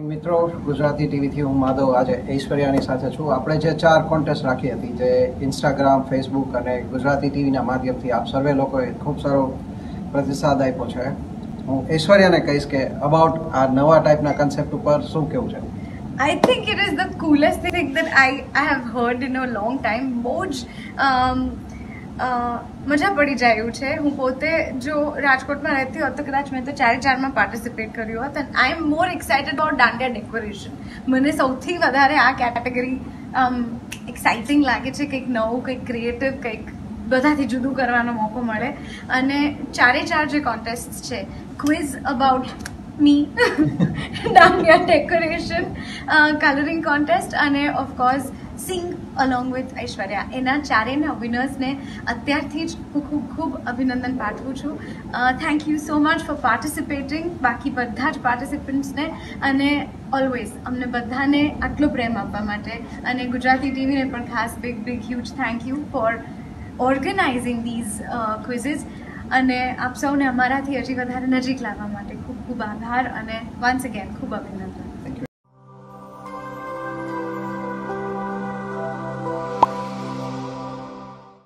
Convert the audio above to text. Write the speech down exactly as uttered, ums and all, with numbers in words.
મિત્રો, ગુજરાતી ટીવીથી હું માધવ આજે ઐશ્વર્યાની સાથે છું. આપણે જે ચાર કોન્ટેસ્ટ રાખી હતી, જે ઇન્સ્ટાગ્રામ, ફેસબુક અને ગુજરાતી ટીવીના માધ્યમથી આપ સર્વે લોકોએ ખૂબ સારો પ્રતિસાદ આપ્યો છે. હું ઐશ્વર્યાને કહીશ કે અબાઉટ આ નવા ટાઈપના કન્સેપ્ટ ઉપર શું કેવું છે? I think it is the coolest thing that I, I have heard in a long time. બહુ જ um, uh, મજા પડી જાય એવું છે. હું પોતે જો રાજકોટમાં રહેતી હોત તો કદાચ મેં તો ચારે ચારમાં પાર્ટિસિપેટ કર્યું હોત. And I am more excited about dandiya decoration. મને સૌથી વધારે આ કેટેગરી એક્સાઇટિંગ લાગે છે. કંઈક નવું, કંઈક ક્રિએટિવ, કંઈક બધાથી જુદું કરવાનો મોકો મળે. અને ચારે ચાર જે કોન્ટેસ્ટ છે, quiz about me, dandiya decoration, colouring contest અને of course sing along with Aishwarya, એના ચારેયના વિનર્સને અત્યારથી જ હું ખૂબ ખૂબ અભિનંદન પાઠવું છું. Thank you so much for participating. બાકી બધા જ પાર્ટિસિપન્ટ્સને અને ઓલવેઝ અમને બધાને આટલો પ્રેમ આપવા માટે, અને ગુજરાતી ટીવીને પણ ખાસ big big huge thank you for organising these quizzes. અને આપ સૌને અમારાથી હજી વધારે નજીક લાવવા માટે ખૂબ ખૂબ આભાર અને વન્સ અગેન ખૂબ અભિનંદન.